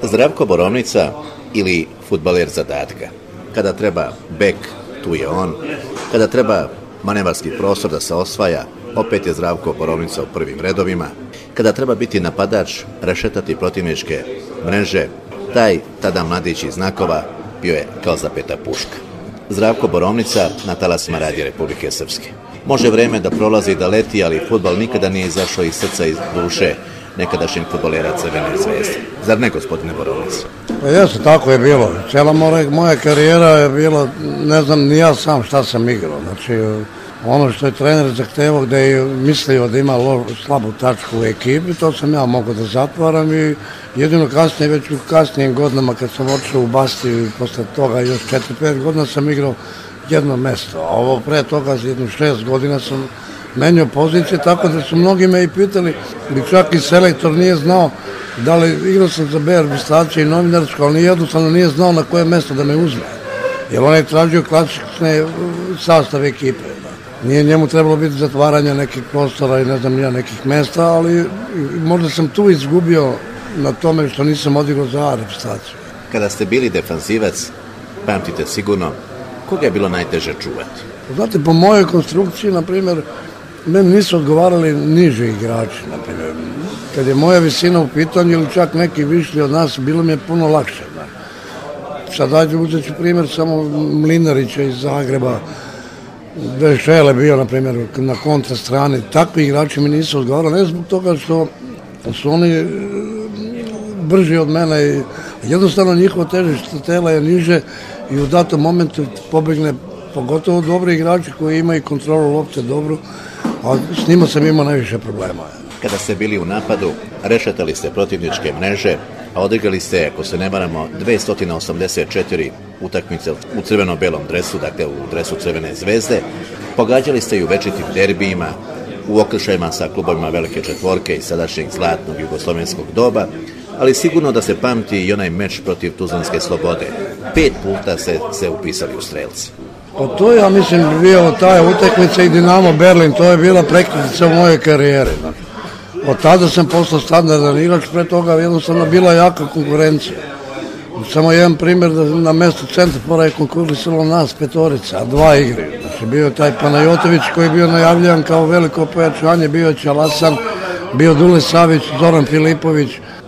Zdravko Borovnica ili fudbaler zadatka. Kada treba bek, tu je on. Kada treba manevarski prostor da se osvaja, opet je Zdravko Borovnica u prvim redovima. Kada treba biti napadač, rešetati protivničke mreže, taj tada mladić iz znakova bio je kao zapeta puška. Zdravko Borovnica na talasima Radija Republike Srpske. Može vreme da prolazi, da leti, ali fudbal nikada nije izašao iz srca i duše nekadašnjeg fudbalera Crvene zvezde. Zar ne, gospodine Borovnica? Pa jeste, tako je bilo. Cijela moja karijera je bila, ne znam ni ja sam šta sam igrao. Znači, ono što je trener zahtevao gde je mislio da ima slabu tačku u ekipi, to sam ja mogao da zatvaram i jedino kasnije, već u kasnijim godinama kad sam otišao u Bastiju i posle toga još 4-5 godina sam igrao jedno mesto. A ovo pre toga za jedno 6 godina sam menjao pozicije, tako da su mnogi me i pitali, i čak i selektor nije znao da li igrao sam za BR staciju i novinarsko, ali jednostavno nije znao na koje mesto da me uzme. Jer on je tražio klasične sastave ekipe. Nije njemu trebalo biti zatvaranja nekih prostora i ne znam nija nekih mesta, ali možda sam tu izgubio na tome što nisam odigrao za reprezentaciju. Kada ste bili defanzivac, pamtite sigurno, koga je bilo najteže čuvati? Znate, po mojoj konstrukciji, na primjer, meni nisu odgovarali niži igrači, na primjer. Kad je moja visina u pitanju ili čak neki višli od nas, bilo mi je puno lakše. Sad uzet ću primjer samo Mlinarića iz Zagreba, da je Šele bio, na primjer, na kontra strani. Takvi igrači mi nisu odgovarali, ne zbog toga što su oni brži od mene i jednostavno njihovo težište tela je niže i u datom momentu pobegne pogotovo dobri igrači koji imaju kontrolu lopte dobru, a s njima sam imao najviše problema. Kada ste bili u napadu, rešetali ste protivničke mreže, a odigrali ste, ako se ne varamo, 284 utakmice u crveno-belom dresu, dakle u dresu Crvene zvezde. Pogađali ste i u večitim derbijima, u okršajima sa klubovima Velike četvorke i sadašnjeg zlatnog jugoslovenskog doba, ali sigurno da se pamti i onaj meč protiv Tuzlanske Slobode. 5 puta se upisali u strelci. Pa to ja mislim bio ta utakmica i Dinamo Berlin, to je bila prekretnica u mojoj karijeri. Od tada sam postao standardan igrač, pre toga jednostavno bila jaka konkurencija. Samo jedan primjer da na mestu centrafora je konkurisalo nas petorica, a 2 igre. Znači bio je taj Panajotović koji je bio najavljan kao veliko pojačanje, bio je Ćalasan, bio Dule Savić, Zoran Filipović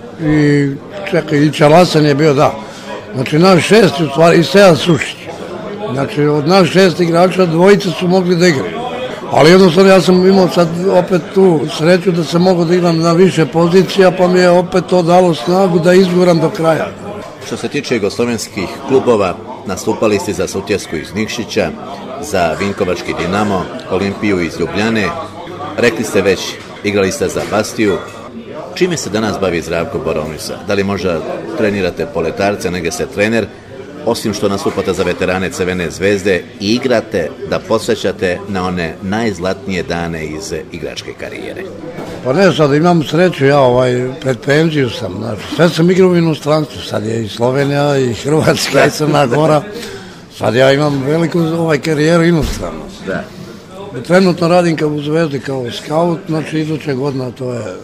i Ćalasan je bio, da. Znači naš 6 u stvari i Sead Sušić. Znači od nas 6 igrača 2 su mogli da igraju. Ali jednostavno ja sam imao sad opet tu sreću da sam mogao da igram na više pozicija, pa mi je opet to dalo snagu da izguram do kraja. Što se tiče jugoslovenskih klubova, nastupali ste za Sutjesku iz Nikšića, za Vinkovački Dinamo, Olimpiju iz Ljubljane, rekli ste već, igrali ste za Bastiju. Čime se danas bavi Zdravko Borovnica? Da li možda trenirate poletarce, negdje ste trener, osim što nastupate za veterane Crvene zvezde i igrate da podsjećate na one najzlatnije dane iz igračke karijere? Pa ne, sad imam sreću, ja pred penziju sam, znači, sve sam igrao u inostranstvu, sad je i Slovenija, i Hrvatska, i Crna Gora, sad ja imam veliku karijeru inostranu. Da. Trenutno radim kao u Zvezdi, kao skaut, znači iduće godina to je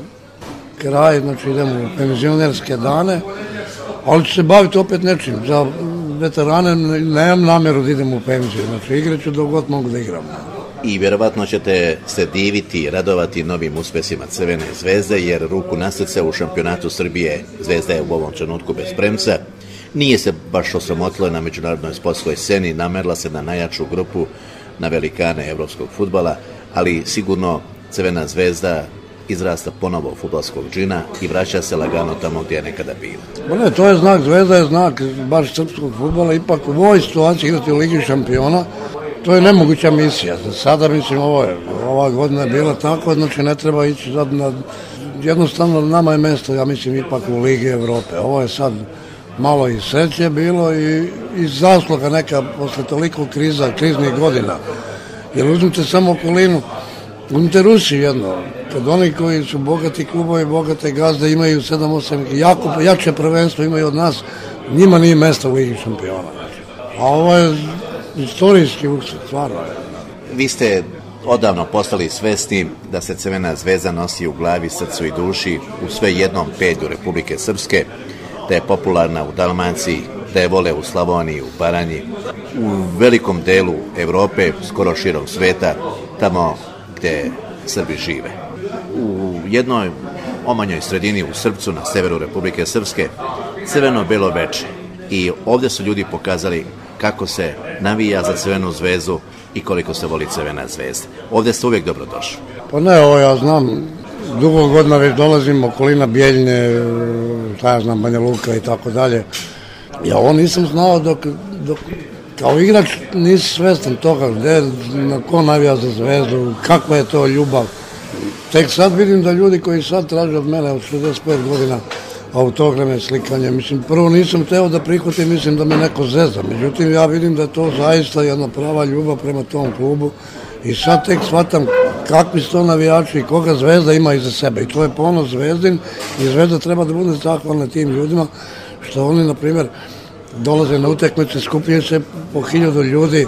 kraj, znači idemo u penzionerske dane, ali ću se baviti opet nečim, za veterane nemam namjeru da idem u penziju, znači igraću dok god mogu da igram. I vjerovatno ćete se diviti i radovati novim uspesima Crvene zvezde, jer ruku na srce u šampionatu Srbije Zvezda je u ovom trenutku bez premca. Nije se baš osramotila na međunarodnoj sportskoj sceni, namerila se na najjaču grupu, na velikane evropskog fudbala, ali sigurno Crvena zvezda izrasta ponovo fudbalskog džina i vraća se lagano tamo gdje je nekada bila. Ne, to je znak, Zvezda je znak baš srpskog fudbala, ipak u ovoj situaciji igrati u Ligi šampiona, to je nemoguća misija. Sada, mislim, ova godina je bila tako, znači ne treba ići sad jednostavno nama je mesto, ja mislim, ipak u Ligi Evrope. Ovo je sad malo i sreće bilo i zasluga neka posle toliko kriznih godina. Jer uzmite samo okolinu, uzmite Rusiju jedno, kad oni koji su bogati klubovi, bogate gazde imaju 7-8, jače prvenstvo imaju od nas, njima nije mesta u Ligi šampiona. A ovo je istorijski uspeh, stvarno. Vi ste odavno postali svesni da se Crvena zvezda nosi u glavi, srcu i duši u sve jednom pedlju Republike Srpske. da je popularna u Dalmaciji, da je vole u Slavoniji, u Baranji, u velikom delu Evrope, skoro širom sveta, tamo gde Srbi žive. U jednoj omanjoj sredini u Srpcu, na severu Republike Srpske, crveno-belo veče. I ovdje su ljudi pokazali kako se navija za Crvenu zvezdu i koliko se voli Crvena zvezda. Ovdje ste uvijek dobrodošli. Pa ne, ja znam, dugo godina već dolazim, okolina Bijeljne, ja znam, Banja Luka i tako dalje. Ja ovo nisam znao dok kao igrač nisi svestan toga na ko navija za zvezdu, kakva je to ljubav. Tek sad vidim da ljudi koji sad traže od mene od 65 godina autograme, slikanje, mislim, prvo nisam teo da prihvatim, mislim da me neko zeza, međutim ja vidim da je to zaista jedna prava ljubav prema tom klubu i sad tek shvatam kakvi su to navijači i koga Zvezda ima iza sebe i to je ponos Zvezdin i Zvezda treba da bude zahvalna tim ljudima što oni, na primjer, dolaze na utakmice, skupljaju se po 1000 ljudi,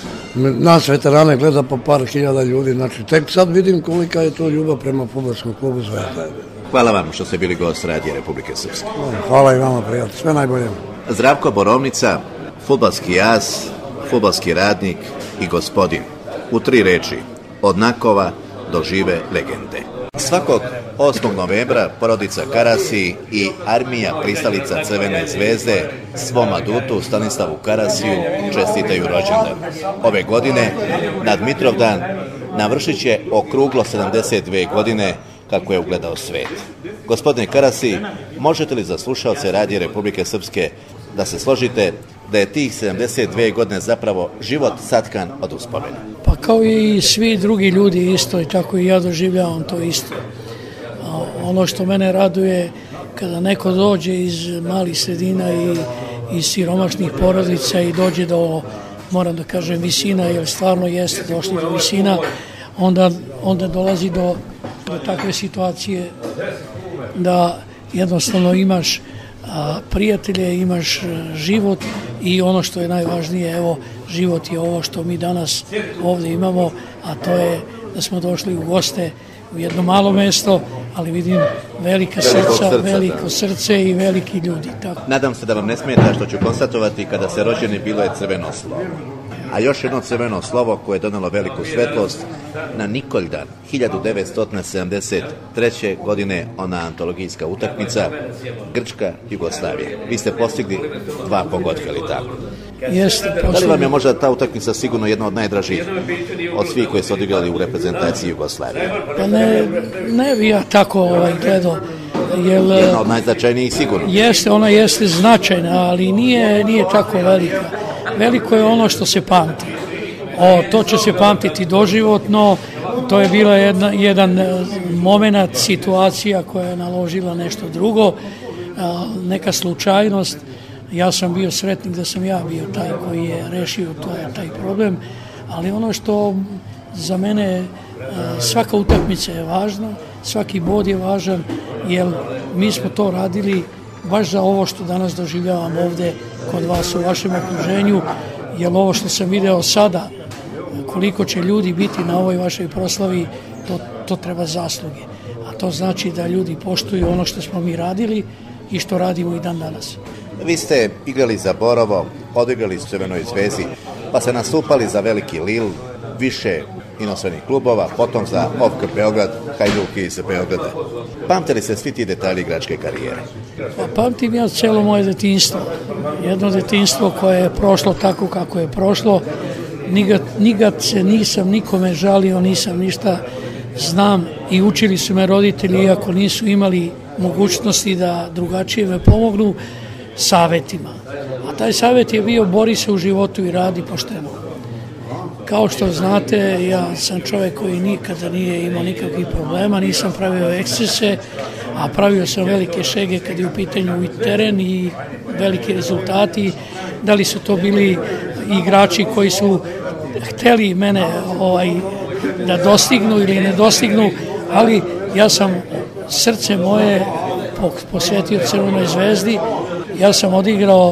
nas veterane gleda po par hiljada ljudi, znači tek sad vidim kolika je to ljubav prema fudbalskom klubu Zvezda. Hvala vam što ste bili gost Radija Republike Srpske. Hvala i vama, prijatelj. Sve najbolje. Zdravko Borovnica, fudbalski as, fudbalski radnik i gospodin. U 3 reči, od Nakova do žive legende. Svakog 8. novembra porodica Karasi i armija pristalica Crvene zvezde svom adutu Stanislavu Karasiju čestitaju rođendan. Ove godine, na Dmitrovdan, navršit će okruglo 72 godine kako je ugledao svet. Gospodine Karasi, možete li za slušalce Radija Republike Srpske da se složite da je tih 72 godine zapravo život satkan od uspomena? Pa kao i svi drugi ljudi isto i tako i ja doživljavam to isto. Ono što mene raduje kada neko dođe iz malih sredina i iz siromašnih porodica i dođe do, moram da kažem, visina, jer stvarno jeste došli do visina, onda dolazi do takve situacije da jednostavno imaš prijatelje, imaš život i ono što je najvažnije, evo, život je ovo što mi danas ovdje imamo, a to je da smo došli u goste u jedno malo mesto, ali vidim velika srca, veliko srce i veliki ljudi. Tako. Nadam se da vam ne smeta što ću konstatovati kada se rođeni bilo je crveno slovo. A još jedno crveno slovo koje je donelo veliku svetlost na Nikoljdan 1973. godine, ona antologijska utakmica Grčka-Jugoslavija. Vi ste postigli 2 pogotka, ili tako? Jeste. Da li vam je možda ta utakmica sigurno jedna od najdražih od svih koji su odigrali u reprezentaciji Jugoslavije? Pa ne bi ja tako gledao. Jedna od najznačajnijih sigurno. Jeste, ona jeste značajna, ali nije tako velika. Veliko je ono što se pamti. To će se pamtiti doživotno. To je bila jedan moment, situacija koja je naložila nešto drugo, neka slučajnost. Ja sam bio sretnik da sam ja bio taj koji je rešio taj problem, ali ono što za mene svaka utakmica je važna, svaki bod je važan, jer mi smo to radili baš za ovo što danas doživljavam ovde kod vas u vašem okruženju, jer ovo što sam video sada, koliko će ljudi biti na ovoj vašoj proslavi, to treba zasluge. A to znači da ljudi poštuju ono što smo mi radili i što radimo i dan danas. Vi ste igrali za Borovo, odigrali u Crvenoj zvezdi, pa se nastupali za Veliki Lil, više inostranih klubova, potom za OFK Beograd, Hajduk iz Beograda. Pamte li se svi ti detalji igračke karijere? Pa pamtim ja celo moje detinjstvo. Jedno detinjstvo koje je prošlo tako kako je prošlo. Nikad se nisam nikome žalio, nisam ništa. Znam i učili su me roditelji, iako nisu imali mogućnosti da drugačije me pomognu, savetima. A taj savet je bio: bori se u životu i radi pošteno. Kao što znate, ja sam čovjek koji nikada nije imao nikakvih problema, nisam pravio ekscese, a pravio sam velike šege kad je u pitanju i teren i veliki rezultati. Da li su to bili igrači koji su hteli mene da dostignu ili ne dostignu, ali ja sam srce moje posvetio Crvenoj zvezdi. Ja sam odigrao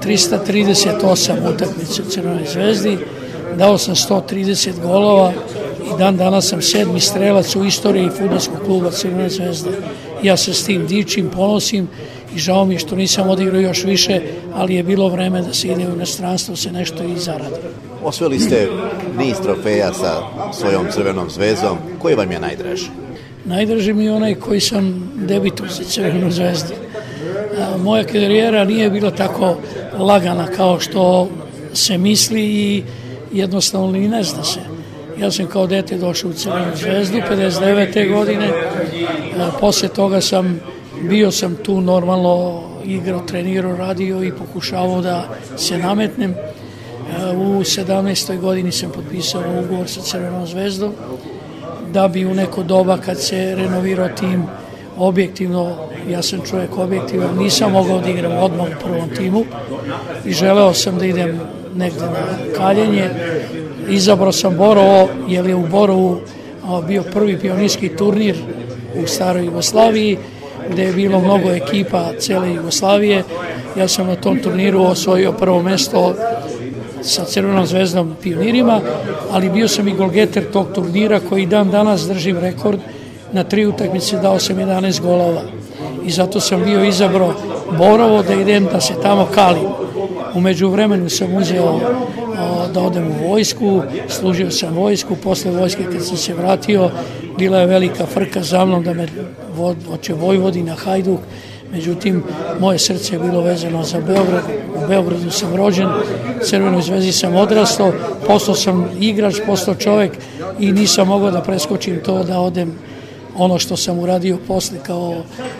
338 utakmica u Crvenoj zvezdi, dao sam 130 golova i dan danas sam 7. strelac u istoriji fudbalskog kluba Crvene zvezde. Ja se s tim dičim, ponosim i žao mi je što nisam odigrao još više, ali je bilo vreme da se ide u inostranstvo, se nešto i zaradi. Osvojili ste niz trofeja sa svojom Crvenom zvezdom. Koji vam je najdraži? Najdraži mi je onaj koji sam debitovao za Crvenu zvezdu. Moja karijera nije bila tako lagana kao što se misli i jednostavno i ne zna se. Ja sam kao dete došao u Crvenu zvezdu 59. godine, posle toga bio sam tu normalno igrao, trenirao, radio i pokušavao da se nametnem. U 17. godini sam potpisao ugovor sa Crvenom zvezdom, da bi u neko doba kad se renovirao tim objektivno, ja sam čovjek objektivan, nisam mogao da igram odmah u prvom timu i želeo sam da idem negde na kaljenje. Izabrao sam Borovo, jer je u Borovu bio prvi pionirski turnir u staroj Jugoslaviji, gde je bilo mnogo ekipa cele Jugoslavije. Ja sam na tom turniru osvojio prvo mesto sa Crvenom zvezdom pionirima, ali bio sam i golgeter tog turnira koji dan danas držim rekord. Na 3 utakmice dao sam 11 golova i zato sam bio izabrao Borovo da idem da se tamo kalim. U međuvremenu sam uzeo da odem u vojsku, služio sam vojsku, posle vojske kad sam se vratio bila je velika frka za mnom da me hoće Vojvodina, Hajduk, međutim moje srce je bilo vezano za Beograd, u Beogradu sam rođen, Crvenoj zvezdi sam odrastao, postao sam igrač, postao čovek i nisam mogao da preskočim to da odem ono što sam uradio posle kao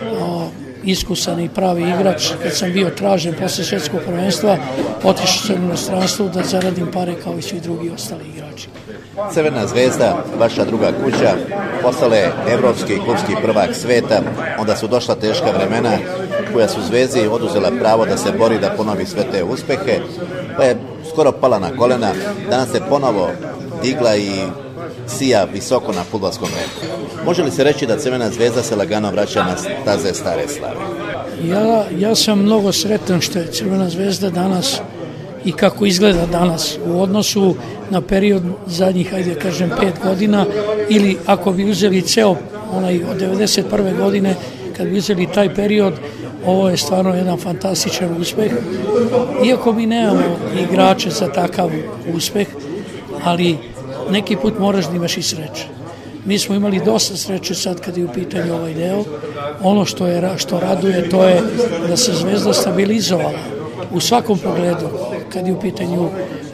iskusan i pravi igrač. Kad sam bio tražen posle svetskog prvenstva, otišao sam u inostranstvo da zaradim pare kao i svi drugi ostali igrači. Crvena zvezda, vaša druga kuća, postala je evropski i klubski prvak sveta, onda su došla teška vremena koja su zvezdi oduzela pravo da se bori da ponovi sve te uspehe, pa je skoro pala na kolena, danas se ponovo digla i sija visoko na fudbalskom nebu. Može li se reći da Crvena zvezda se lagano vraća na staze stare slave? Ja sam mnogo sretan što je Crvena zvezda danas i kako izgleda danas u odnosu na period zadnjih, hajde kažem, 5 godina ili ako bi uzeli ceo onaj od 91. godine, kad bi uzeli taj period, ovo je stvarno jedan fantastičan uspeh. Iako mi nemamo igrače za takav uspeh, ali neki put moraš da imaš i sreće. Mi smo imali dosta sreće sad kad je u pitanju ovaj deo. Ono što raduje to je da se Zvezda stabilizovala u svakom pogledu, kad je u pitanju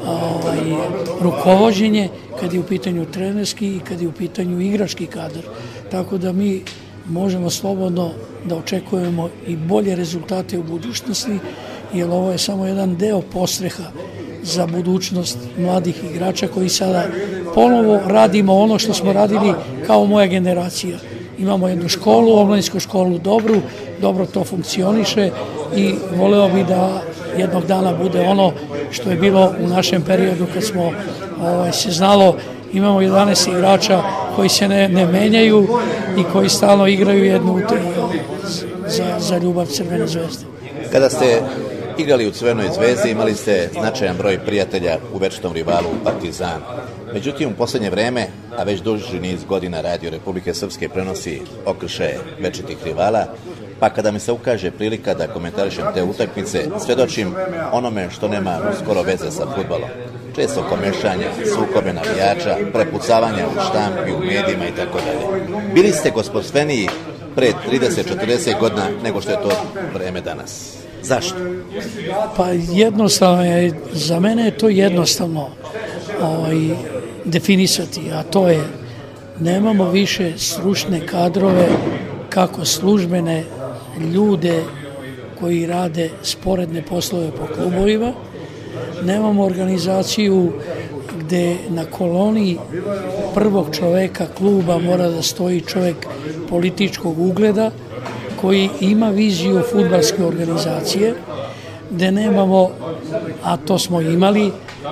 rukovođenje, kad je u pitanju trenerski i kad je u pitanju igrački kadar. Tako da mi možemo slobodno da očekujemo i bolje rezultate u budućnosti, jer ovo je samo jedan deo postreha za budućnost mladih igrača koji sada ponovo radimo ono što smo radili kao moja generacija. Imamo jednu školu, omladinsku školu dobro to funkcioniše i voleo bi da jednog dana bude ono što je bilo u našem periodu kad smo se znalo, imamo 11 igrača koji se ne menjaju i koji stalno igraju jednu za ljubav Crvene zvezde. Kada ste igrali u Crvenoj zvezdi, imali ste značajan broj prijatelja u večnom rivalu Partizan. Međutim, u poslednje vreme, a već duži niz godina Radio Republike Srpske prenosi okršaje večitih rivala, pa kada mi se ukaže prilika da komentarišem te utakmice, svedočim onome što nema skoro veze sa fudbalom. Često komešanja, sukobe navijača, prepucavanja u štampi, u medijima i tako dalje. Bili ste gospodstveniji pre 30-40 godina nego što je to vreme danas. Zašto? Pa jednostavno je, za mene je to jednostavno definisati, a to je nemamo više stručne kadrove kako službene ljude koji rade sporedne poslove po klubovima, nemamo organizaciju gde na koloni prvog čoveka kluba mora da stoji čovek političkog ugleda koji ima viziju fudbalske organizacije, gde nemamo, a to smo imali,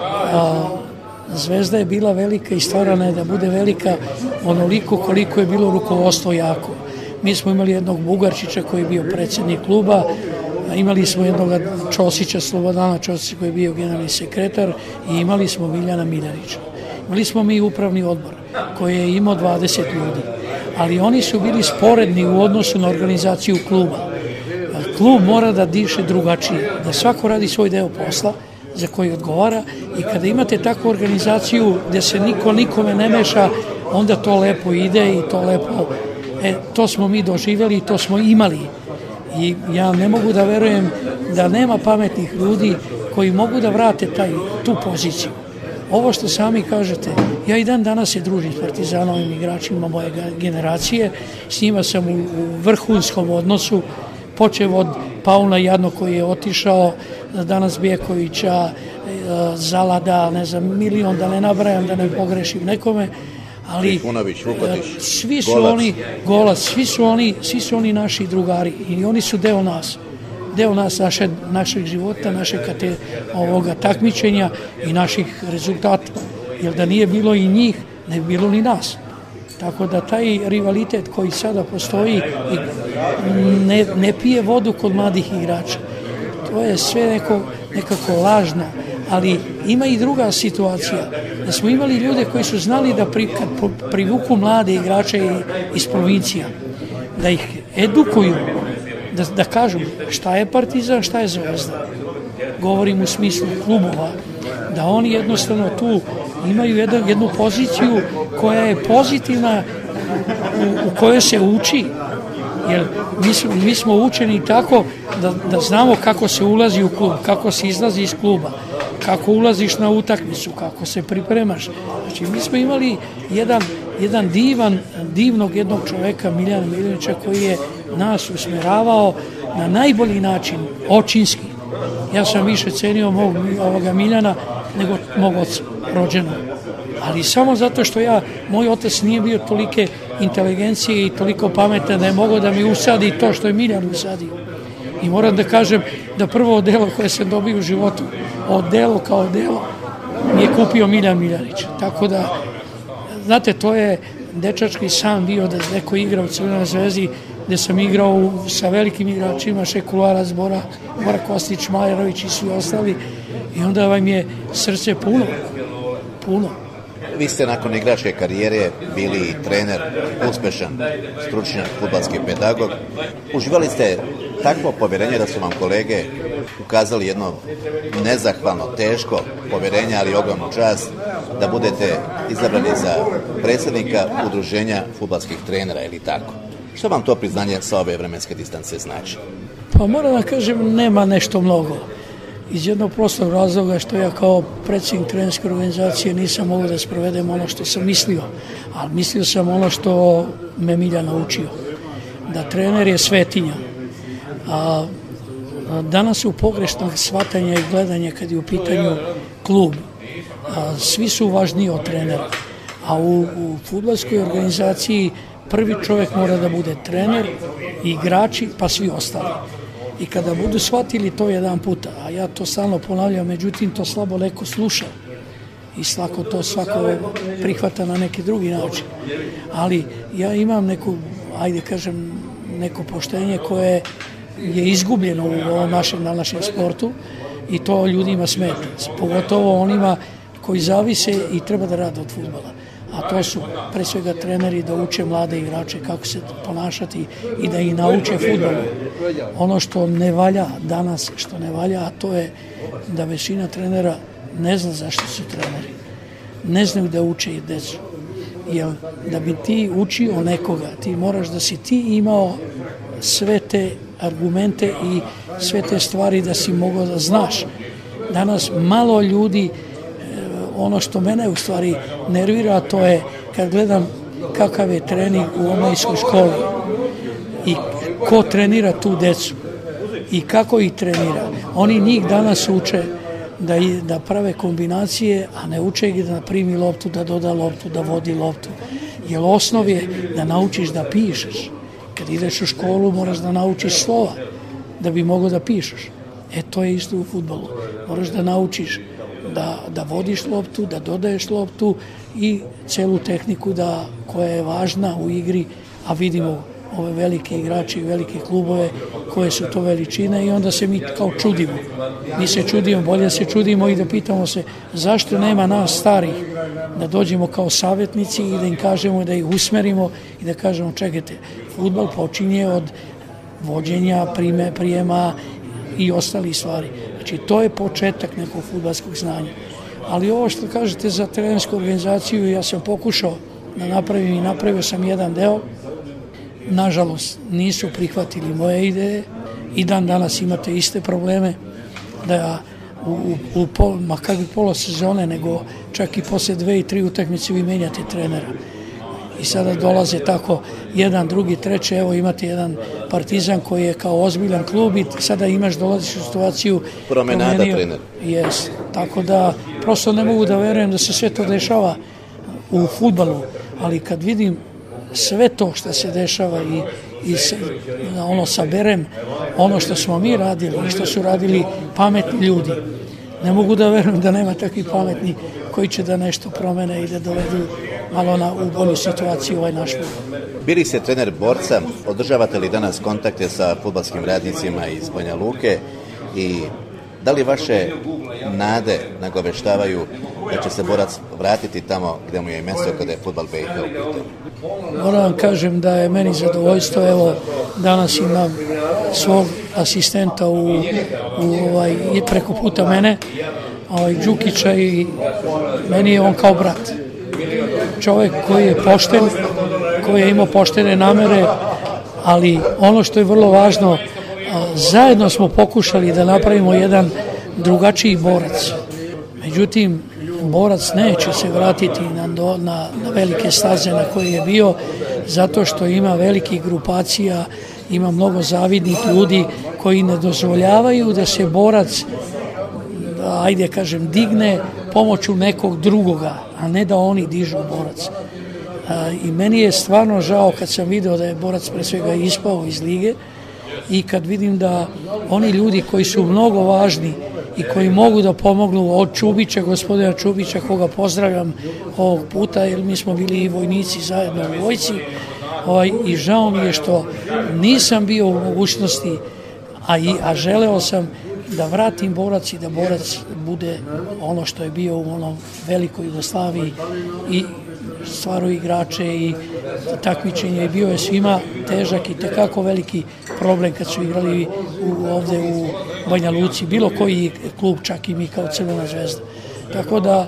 Zvezda je bila velika i stvarana je da bude velika onoliko koliko je bilo rukovodstvo jako. Mi smo imali jednog Bugarčića koji je bio predsjednik kluba, imali smo jednog Ćosića, Slobodana Ćosića koji je bio generalni sekretar i imali smo Miljana Miljanića. Imali smo mi upravni odbor koji je imao 20 ljudi, ali oni su bili sporedni u odnosu na organizaciju kluba. klub mora da diše drugačije, da svako radi svoj deo posla za koji odgovara i kada imate takvu organizaciju gde se niko nikome ne meša, onda to lepo ide i to lepo, to smo mi doživjeli i to smo imali. I ja ne mogu da verujem da nema pametnih ljudi koji mogu da vrate tu poziciju. Ovo što sami kažete, ja i dan danas se družim s Partizanovim igračima moje generacije, s njima sam u vrhunskom odnosu, počev od Pauna Jadno koji je otišao, danas Bjekovića, Zalada, ne znam, milion, da ne nabrajam, da ne pogrešim nekome, ali svi su oni, Golac, svi su oni naši drugari i oni su deo nas našeg života, našeg ovoga takmičenja i naših rezultata, jer da nije bilo i njih, ne bi bilo ni nas. Tako da taj rivalitet koji sada postoji ne pije vodu kod mladih igrača. To je sve nekako lažno, ali ima i druga situacija. Da smo imali ljude koji su znali da kad privuku mlade igrače iz provincija, da ih edukuju, da kažu šta je Partizan, šta je Zvezda. Govorim u smislu klubova, da oni jednostavno tu imaju jednu poziciju koja je pozitivna, u kojoj se uči, jer mi smo učeni tako da znamo kako se ulazi u klub, kako se izlazi iz kluba, kako ulaziš na utakmicu, kako se pripremaš. Znači, mi smo imali jedan divnog jednog čoveka, Miljana Miljanića, koji je nas usmeravao na najbolji način, očinski. Ja sam više cenio ovoga Miljana nego mog oca rođenog. Ali samo zato što moj otac nije bio tolike inteligencije i toliko pametan da je mogao da mi usadi to što je Miljan usadio. I moram da kažem da prvo odelo koje sam dobio u životu, odelo kao odelo, mi je kupio Miljan Miljanić. Tako da, znate, to je dečački san bio da neko igra u Crvenoj Zvezdi, gde sam igrao sa velikim igračima, Šekulara, Zbora, Bora Kostić, Majerović i svi ostali. I onda vam je srce puno. Vi ste nakon igračke karijere bili i trener, uspešan stručnjak, fudbalski pedagog. Uživali ste takvo povjerenje da su vam kolege ukazali jedno nezahvalno, teško povjerenje, ali ogromnu čast da budete izabrani za predsjednika udruženja fudbalskih trenera, ili tako? Što vam to priznanje sa ove vremenske distance znači? Pa moram da kažem, nema nešto mnogo. Iz jednog prostog razloga što ja kao predsjednik trenerske organizacije nisam mogao da sprovedem ono što sam mislio, ali mislio sam ono što me Milja naučio, da trener je svetinja. A danas su pogrešnog shvatanja i gledanja kad je u pitanju klub. Svi su važniji od trenera, a u fudbalskoj organizaciji prvi čovjek mora da bude trener, igrači, pa svi ostali. I kada budu shvatili to jedan puta, a ja to stalno ponavljam, međutim to slabo neko sluša i svako prihvata na neki drugi način. Ali ja imam neko poštenje koje je izgubljeno u ovom našem sportu i to ljudima smeta, pogotovo onima koji zavise i treba da rade od fudbala. A to su pre svega treneri da uče mlade igrače kako se ponašati i da ih nauče fudbalu. Ono što ne valja danas, a to je da većina trenera ne zna zašto su treneri. Ne znaju da uče i decu. Jer da bi ti učio nekoga, ti moraš da si ti imao sve te argumente i sve te stvari da si mogao da znaš. Danas malo ljudi, ono što mene u stvari nervira, to je kad gledam kakav je trening u omladinskoj školi i ko trenira tu decu i kako ih trenira. Oni njih danas uče da prave kombinacije, a ne uče ih da primi loptu, da doda loptu, da vodi loptu. Jer osnov je da naučiš da pišeš. Kad ideš u školu moraš da naučiš slova da bi mogao da pišeš. To je isto u fudbalu. Moraš da naučiš da vodiš loptu, da dodaješ loptu i celu tehniku koja je važna u igri, a vidimo ove velike igrače i velike klubove koje su to veličine i onda se mi kao čudimo. Mi se čudimo, bolje se čudimo i da pitamo se zašto nema nas starih da dođemo kao savjetnici i da im kažemo, da ih usmerimo i da kažemo čekajte, fudbal počinje od vođenja, prijema i ostali stvari. Znači, to je početak nekog fudbalskog znanja. Ali ovo što kažete za trenersku organizaciju, ja sam pokušao da napravim i napravio sam jedan deo. Nažalost, nisu prihvatili moje ideje i dan danas imate iste probleme da ma kakve polosezone, nego čak i posle 2 i 3 utakmice vi menjate trenera. I sada dolaze tako jedan, drugi, treći, evo imate jedan Partizan koji je kao ozbiljan klub i sada dolaziš u situaciju promenada trenera. Yes. Tako da prosto ne mogu da verujem da se sve to dešava u fudbalu, ali kad vidim sve to što se dešava i saberem ono što smo mi radili i što su radili pametni ljudi, ne mogu da verujem da nema takvih pametni koji će da nešto promene i da dovedu malo u bolju situaciju ovaj naš fudbal. Bili ste trener Borca, održavate li danas kontakte sa fudbalskim radnicima iz Banja Luke i da li vaše nade nagoveštavaju da će se Borac vratiti tamo gde mu je i mesto kada je fudbal BiH u pitanju? Moram vam kažem da je meni zadovoljstvo, evo danas imam svog asistenta i preko puta mene, Đukića, i meni je on kao brat. Čovjek koji je pošten, koji je imao poštene namere, ali ono što je vrlo važno, zajedno smo pokušali da napravimo jedan drugačiji Borac. Međutim, Borac neće se vratiti na velike staze na koje je bio, zato što ima velikih grupacija, ima mnogo zavidnih ljudi koji ne dozvoljavaju da se Borac, ajde kažem, digne pomoću nekog drugoga, a ne da oni dižu Borac. I meni je stvarno žao kad sam video da je Borac pre svega ispao iz lige i kad vidim da oni ljudi koji su mnogo važni i koji mogu da pomognu, od Čubića, gospodina Čubića, koga pozdravljam ovog puta, jer mi smo bili i vojnici zajedno u vojci, i žao mi je što nisam bio u mogućnosti, a želeo sam da vratim Borac i da Borac bude ono što je bio u onom velikoj Jugoslaviji i stvarao igrače i takmičenje, i bio je svima težak i tekako veliki problem kad su igrali ovde u Banja Luci, bilo koji klub, čak i mi kao Crvena zvezda. Tako da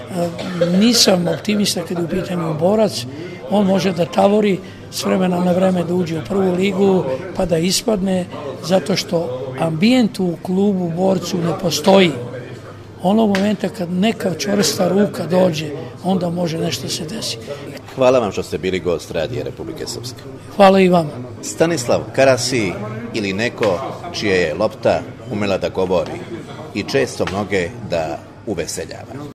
nisam optimista kad je u pitanju Borac. On može da tavori s vremena na vreme, da uđe u prvu ligu pa da ispadne, zato što ambijent u klubu Borcu ne postoji. Onog momenta kad neka čvrsta ruka dođe, onda može nešto se desi. Hvala vam što ste bili gost Radija Republike Srpske. Hvala i vama. Stanislav Karasi ili neko čije je lopta umela da govori i često mnoge da uveseljava.